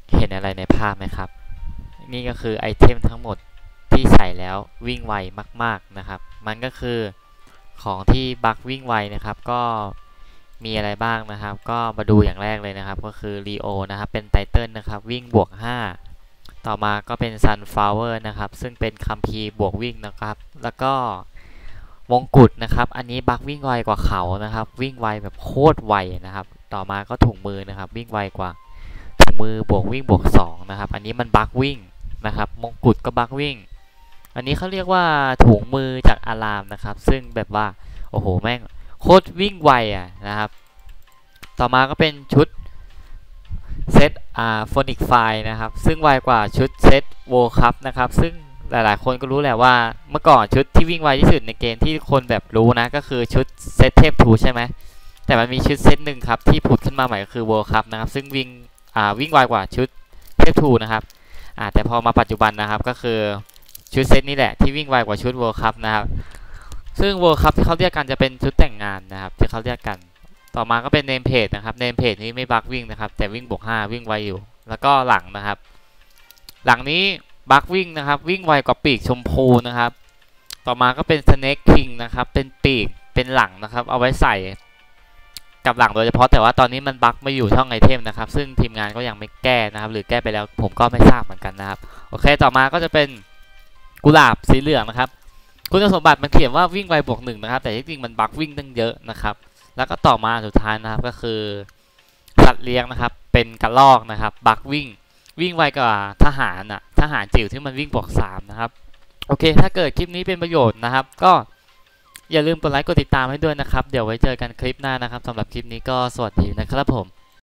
เห็นอะไรในภาพไหมครับนี่ก็คือไอเทมทั้งหมดที่ใส่แล้ววิ่งไวมากๆนะครับมันก็คือของที่บัควิ่งไวนะครับก็มีอะไรบ้างนะครับก็มาดูอย่างแรกเลยนะครับก็คือรีโอนะครับเป็นไตเติลนะครับวิ่งบวก5ต่อมาก็เป็น Sunflower นะครับซึ่งเป็นคัมภีร์บวกวิ่งนะครับแล้วก็มงกุฎนะครับอันนี้บัควิ่งไวกว่าเขานะครับวิ่งไวแบบโคตรไวนะครับต่อมาก็ถุงมือนะครับวิ่งไวกว่าถุงมือบวกวิ่งบวก2นะครับอันนี้มันบัควิ่งนะครับมงกุฎก็บัควิ่งอันนี้เขาเรียกว่าถุงมือจากอารามนะครับซึ่งแบบว่าโอ้โหแม่งโคตรวิ่งไวนะครับต่อมาก็เป็นชุดเซตโฟนิกไฟนะครับซึ่งไวกว่าชุดเซตโวคัพนะครับซึ่งหลายๆคนก็รู้แหละว่าเมื่อก่อนชุดที่วิ่งไวที่สุดในเกมที่คนแบบรู้นะก็คือชุดเซตเทพทูใช่ไหมแต่มันมีชุดเซตหนึ่งครับที่ผุดขึ้นมาใหม่ก็คือโวคัพนะครับซึ่งวิ่งไวกว่าชุดเทพทูนะครับแต่พอมาปัจจุบันนะครับก็คือชุดเซตนี้แหละที่วิ่งไวกว่าชุดโวคัพนะครับซึ่งโวคัพที่เขาเรียกกันจะเป็นชุดแต่งงานนะครับที่เขาเรียกกันต่อมาก็เป็นเนมเพจนะครับเนมเพจนี้ไม่บักวิ่งนะครับแต่วิ่งบวก5วิ่งไวอยู่แล้วก็หลังนะครับหลังนี้บักวิ่งนะครับวิ่งไวกว่าปีกชมพูนะครับต่อมาก็เป็นสเนคคิงนะครับเป็นปีกเป็นหลังนะครับเอาไว้ใส่กับหลังโดยเฉพาะแต่ว่าตอนนี้มันบักไม่อยู่ช่องไอเทมนะครับซึ่งทีมงานก็ยังไม่แก้นะครับหรือแก้ไปแล้วผมก็ไม่ทราบเหมือนกันนะครับโอเคต่อมาก็จะเป็นกุหลาบสีเหลืองนะครับคุณสมบัติมันเขียนว่าวิ่งไวบวก1นะครับแต่จริงๆมันบักวิ่งตั้งเยอะนะครับแล้วก็ต่อมาสุดท้ายนะครับก็คือสัตว์เลี้ยงนะครับเป็นกระรอกนะครับบักวิ่งไวกว่าทหารจิ๋วที่มันวิ่งบวก3นะครับโอเคถ้าเกิดคลิปนี้เป็นประโยชน์นะครับก็อย่าลืมกดไลค์กดติดตามให้ด้วยนะครับเดี๋ยวไว้เจอกันคลิปหน้านะครับสำหรับคลิปนี้ก็สวัสดีนะครับผม